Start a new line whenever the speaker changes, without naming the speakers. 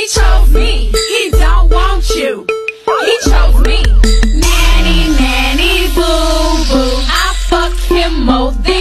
chose me. He don't want you. He chose me. Nanny, nanny, boo, boo. I fuck him more than